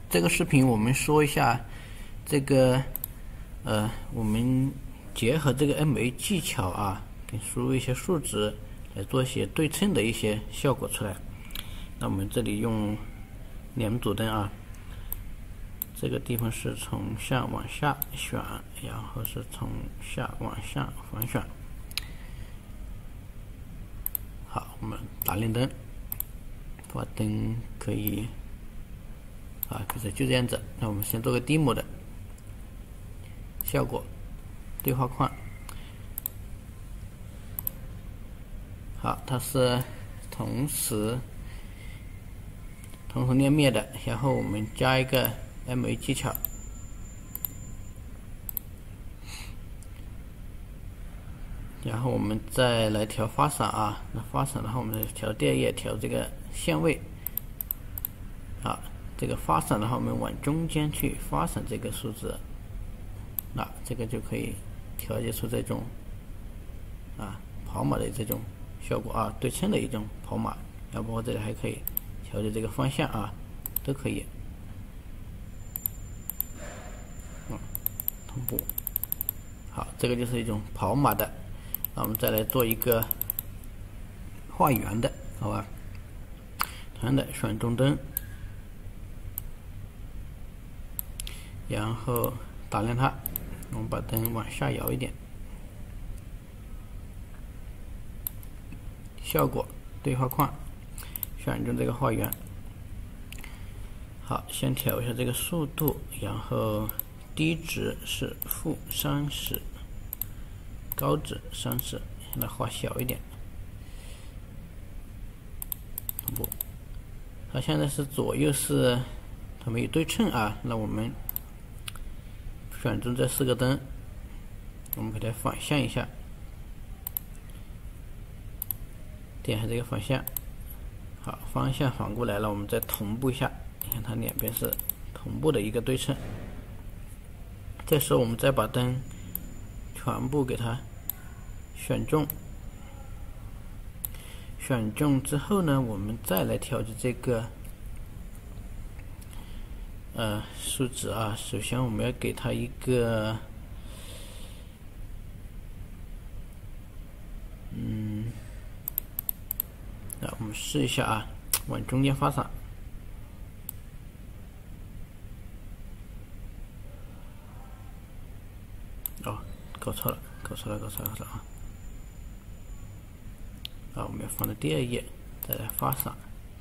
这个视频我们说一下这个我们结合这个 MA 技巧啊，跟输入一些数值来做一些对称的一些效果出来。那我们这里用2组灯啊，这个地方是从上往下选，然后是从下往上反选。好，我们打亮灯，把灯可以就这样子。那我们先做个 demo 的效果对话框。好，它是同时亮灭的，然后我们加一个 MA 技巧，然后我们再来调发散啊。那发散的话，我们调第2页，调这个限位。好，这个发散的话，我们往中间去发散这个数字，那这个就可以调节出这种跑马的这种效果啊，对称的一种跑马。要不我这里还可以调节这个方向啊，都可以。同步。好，这个就是一种跑马的。那我们再来做一个画圆的，好吧？同样的，选中灯。然后打亮它，我们把灯往下摇一点，效果对话框，选中这个画圆。好，先调一下这个速度，然后低值是-30，高值30，让它画小一点。同步。它现在是左右是它没有对称啊，那我们选中这4个灯，我们给它反向一下，点下这个反向。好，方向反过来了，我们再同步一下，你看它两边是同步的一个对称。这时候我们再把灯全部给它选中，选中之后呢，我们再来调节这个数值啊。首先我们要给它一个那我们试一下啊，往中间发散。搞错了啊！我们要放到第2页，再来发散。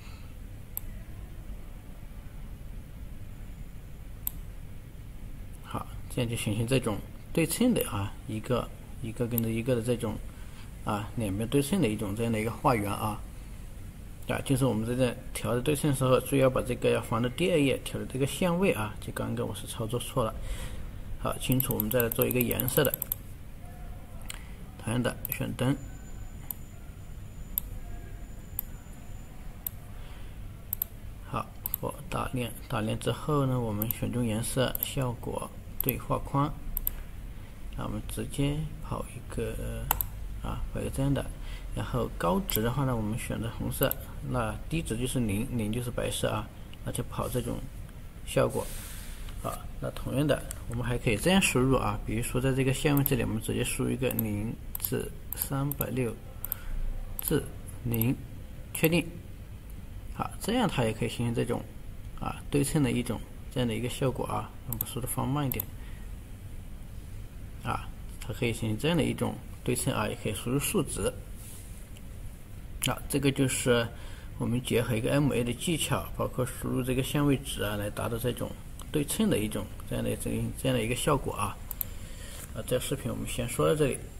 好，这样就形成这种对称的啊，一个跟着一个的这种两边对称的一种这样的一个画圆啊。就是我们在调的对称的时候，注意要把这个要放到第2页，调的这个限位啊，就刚刚我是操作错了。好，清楚。我们再来做一个颜色的，同样的选灯。好，我打亮之后呢，我们选中颜色，效果对话框。那我们直接跑一个这样的。然后高值的话呢，我们选择红色，那低值就是0就是白色啊，那就跑这种效果。那同样的，我们还可以这样输入啊，比如说在这个限位这里，我们直接输入一个0至360至0，确定。好，这样它也可以形成这种对称的这样的一个效果啊。我们速度放慢一点它可以形成这样的一种对称啊，也可以输入数值。这个就是我们结合一个 MA 的技巧，包括输入这个限位值来达到这种对称的这样的一个效果啊。这视频我们先说到这里。